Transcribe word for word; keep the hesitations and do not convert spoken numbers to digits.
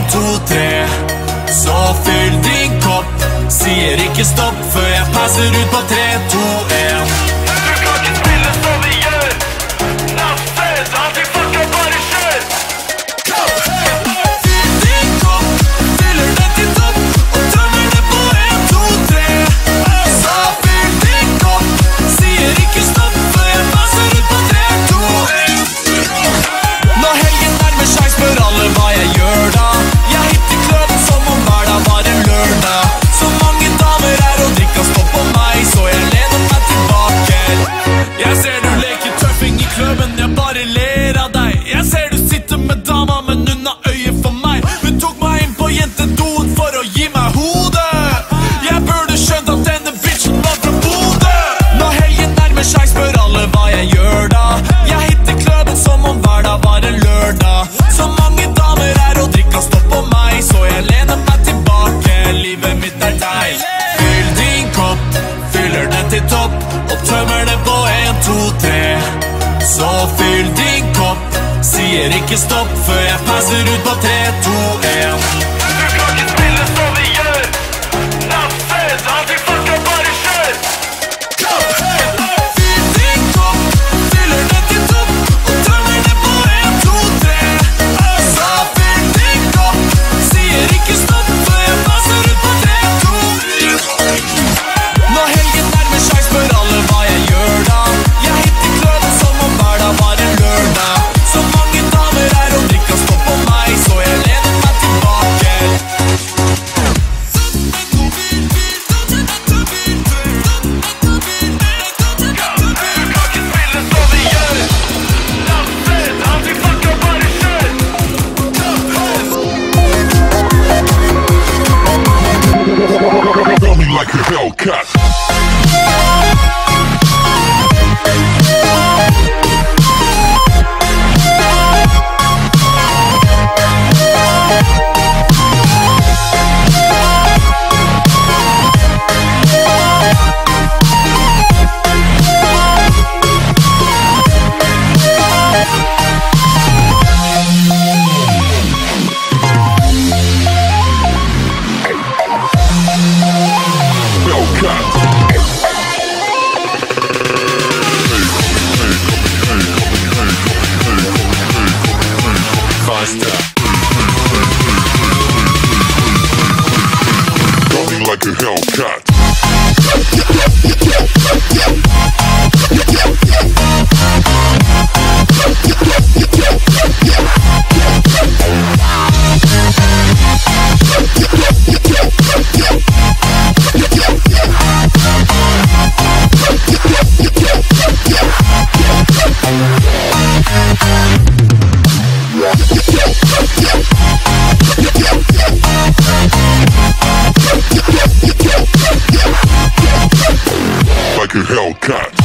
to, tre. Så fyll din kopp. Sier ikke stopp før jeg passer ut på tre, to, en. Du kan ikke spille som vi gjør. Naffet, alltid fucka, bare kjør. Fyll din kopp, fyller den til topp, og tømmer den på en, to, tre. Så fyll din kopp. Sier ikke stopp før jeg passer ut på tre, to, en. Når helgen nærmer seg, spør alle hva jeg gjør da. Jeg hitter kløden som om hverdag var en lørdag. Så mange damer er og drikka stopp på meg, så jeg lener meg tilbake. Jeg ser du leker tøffing i kløben, jeg bare ler av deg. Jeg ser du sitter med dama, men hun har øye for meg. Hun tok meg inn på jentedoen for å gi meg hodet. Jeg burde skjønt at denne bitchen var fra Bodø. Når helgen nærmer seg, spør alle hva jeg gjør da. Jeg hitter kløben som om hverdag var en lørdag. Så mange damer er og drikka stopp på meg, så jeg lener meg tilbake. Livet mitt er deg. Fyll din kopp, fyller den til topp, og tømmer den på en, to, tre. Så fyll din kopp. Sier ikke stopp før jeg passer ut på tre, to, en. Du kan ikke spille som vi gjør. Naffet, alltid fucka, bare kjør. Fyll din kopp, fyller den til topp, og tømmer den på en, to, tre. Så fyll din kopp. Sier ikke stopp før jeg passer ut på tre, to, en. Når helgen nærmer seg, spør alle hva jeg gjør da. Jeg hitter kløden som om hverdag var en lørdag. Så mange damer er og drikka stopp på meg, så jeg lener meg tilbake. Got me like a Hellcat. Got me like a Hellcat. Like a Hellcat.